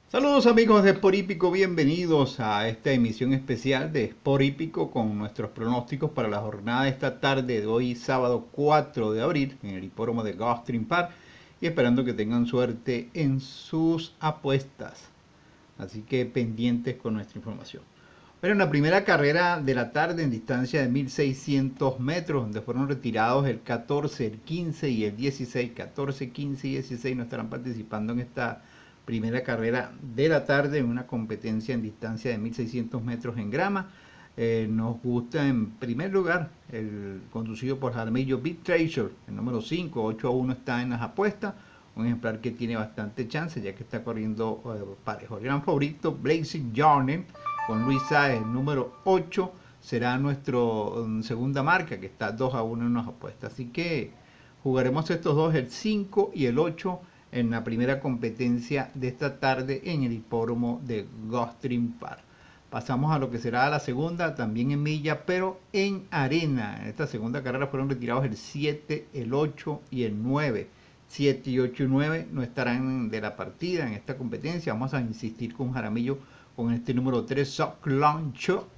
Saludos amigos de Sport Hípico, bienvenidos a esta emisión especial de Sport Hípico con nuestros pronósticos para la jornada de esta tarde de hoy, sábado 4 de abril, en el hipódromo de Gulfstream Park, y esperando que tengan suerte en sus apuestas. Así que pendientes con nuestra información. Pero en la primera carrera de la tarde en distancia de 1600 metros, donde fueron retirados el 14, el 15 y el 16, 14, 15 y 16 no estarán participando en esta primera carrera de la tarde en una competencia en distancia de 1600 metros en grama. Nos gusta en primer lugar el conducido por Jaramillo Big Treasure, el número 5, 8-1 está en las apuestas, un ejemplar que tiene bastante chance ya que está corriendo parejo. El gran favorito Blazing Journey con Luis Sáez, el número 8, será nuestro segunda marca que está 2-1 en las apuestas, así que jugaremos estos dos, el 5 y el 8, en la primera competencia de esta tarde en el hipódromo de Gulfstream Park. Pasamos a lo que será la segunda, también en milla, pero en arena. En esta segunda carrera fueron retirados el 7, el 8 y el 9. 7 y 8 y 9 no estarán de la partida en esta competencia. Vamos a insistir con Jaramillo con este número 3, Solancho.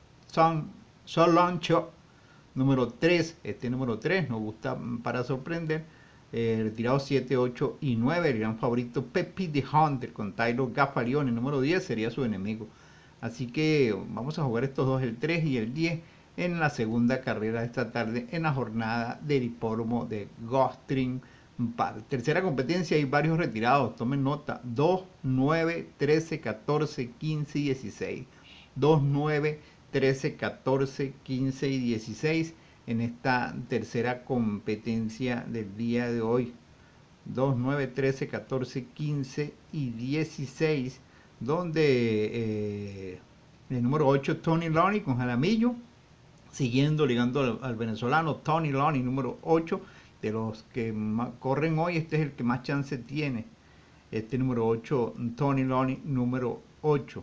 Número 3, este número 3 nos gusta para sorprender. Retirados 7, 8 y 9, el gran favorito Pepe the Hunter con Tyler Gaffalione, el número 10 sería su enemigo. Así que vamos a jugar estos dos, el 3 y el 10, en la segunda carrera de esta tarde en la jornada del hipódromo de Gulfstream Park. Tercera competencia, hay varios retirados, tomen nota: 2, 9, 13, 14, 15 y 16. 2, 9, 13, 14, 15 y 16 en esta tercera competencia del día de hoy. 2, 9, 13, 14, 15 y 16, donde el número 8 Tony Loney con Jaramillo, siguiendo ligando al venezolano Tony Loney, número 8, de los que corren hoy, este es el que más chance tiene, este número 8, Tony Loney, número 8,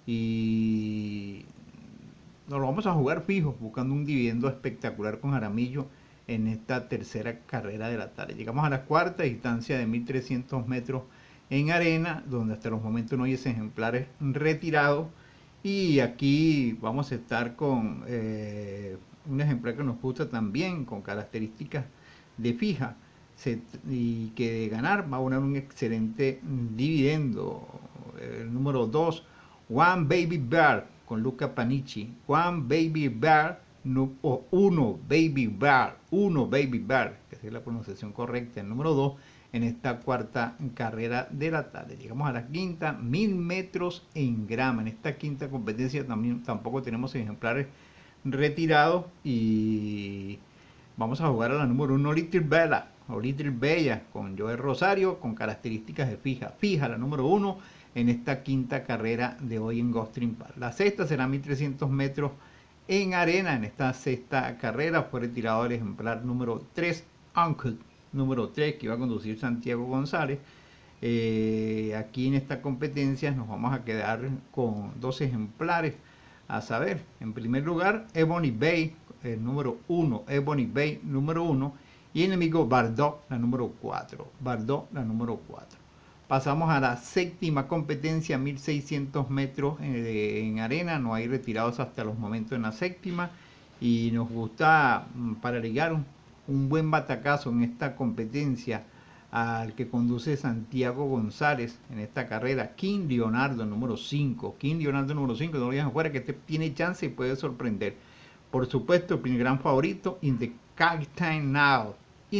y nos lo vamos a jugar fijo, buscando un dividendo espectacular con Jaramillo en esta tercera carrera de la tarde. Llegamos a la cuarta distancia de 1300 metros en arena, donde hasta los momentos no hay ejemplares retirados, y aquí vamos a estar con un ejemplar que nos gusta también, con características de fija, y que de ganar va a dar un excelente dividendo. El número 2, One Baby Bear con Luca Panici. One Baby Bear, o Uno Baby Bear, que es la pronunciación correcta, el número 2 en esta cuarta carrera de la tarde. Llegamos a la quinta, 1000 metros en grama. En esta quinta competencia tampoco tenemos ejemplares retirados, y vamos a jugar a la número 1, Little Bella, o Little Bella, con Joel Rosario, con características de fija la número 1 en esta quinta carrera de hoy en Gulfstream Park. La sexta será 1300 metros en arena. En esta sexta carrera fue retirado el ejemplar número 3, Uncle, número 3, que iba a conducir Santiago González. Aquí en esta competencia nos vamos a quedar con dos ejemplares, a saber, en primer lugar, Ebony Bay, el número 1, Ebony Bay, número 1, y enemigo Bardot, la número 4, Bardot, la número 4. Pasamos a la séptima competencia, 1600 metros en arena, no hay retirados hasta los momentos en la séptima, y nos gusta para ligar un buen batacazo en esta competencia al que conduce Santiago González en esta carrera, King Leonardo número 5. King Leonardo número 5, no lo dejan fuera, que este tiene chance y puede sorprender. Por supuesto, el gran favorito, In the Kaitan Now,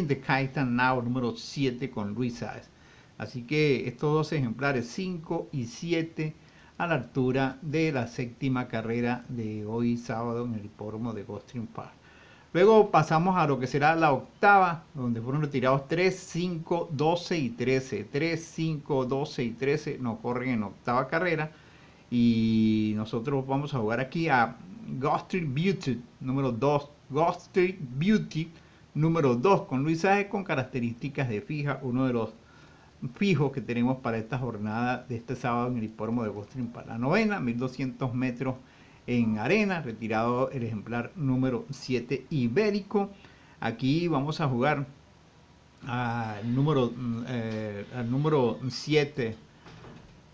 número 7 con Luis Sáez. Así que estos dos ejemplares, 5 y 7, a la altura de la séptima carrera de hoy sábado en el hipódromo de Gulfstream Park. Luego pasamos a lo que será la octava, donde fueron retirados 3, 5, 12 y 13. 3, 5, 12 y 13 no corren en octava carrera. Y nosotros vamos a jugar aquí a Gulfstream Beauty, número 2. Gulfstream Beauty, número 2, con Luis Sáez, con características de fija, uno de los fijos que tenemos para esta jornada de este sábado en el hipódromo de Gulfstream Park. La novena, 1200 metros en arena, retirado el ejemplar número 7 ibérico. Aquí vamos a jugar al número 7,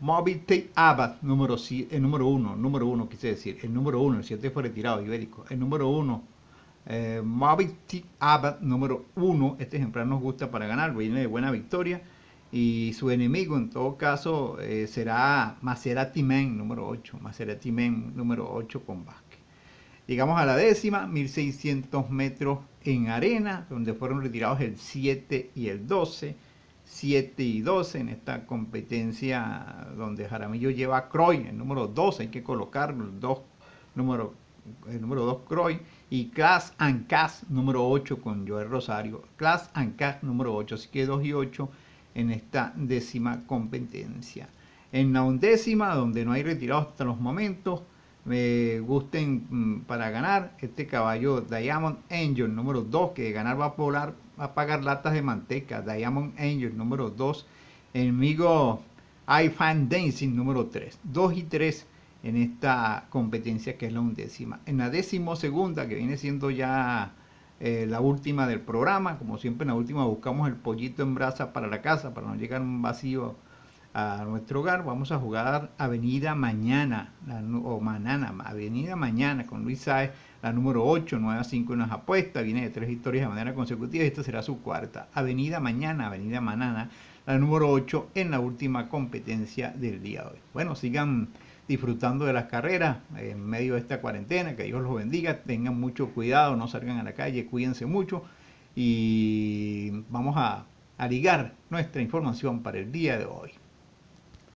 Moby Dick Abad, el número uno, quise decir, el número uno, el 7 fue retirado, ibérico, el número uno, Moby Dick Abad, número uno, este ejemplar nos gusta para ganar, viene de buena victoria, y su enemigo en todo caso será Maserati Man, número 8, Maserati Man, número 8 con Vázquez. Llegamos a la décima, 1600 metros en arena, donde fueron retirados el 7 y el 12. 7 y 12 en esta competencia donde Jaramillo lleva a Croy, el número 2, hay que colocarlo, el número 2 Croy, y Class and Cast número 8 con Joel Rosario, Class and Cast número 8, así que 2 y 8 en esta décima competencia. En la undécima, donde no hay retirados hasta los momentos, me gusten para ganar este caballo Diamond Angel número 2, que de ganar va a pagar latas de manteca. Diamond Angel número 2, enemigo I Fan Dancing número 3, 2 y 3 en esta competencia que es la undécima. En la 12ª, que viene siendo ya la última del programa, como siempre en la última buscamos el pollito en brasa para la casa, para no llegar un vacío a nuestro hogar. Vamos a jugar Avenida Mañana, Avenida Mañana con Luis Sáez, la número 8, 9 a 5 en las apuestas, viene de 3 victorias de manera consecutiva y esta será su cuarta. Avenida Mañana, la número 8 en la última competencia del día de hoy. Bueno, sigan disfrutando de las carreras en medio de esta cuarentena, que Dios los bendiga, tengan mucho cuidado, no salgan a la calle, cuídense mucho y vamos a ligar nuestra información para el día de hoy.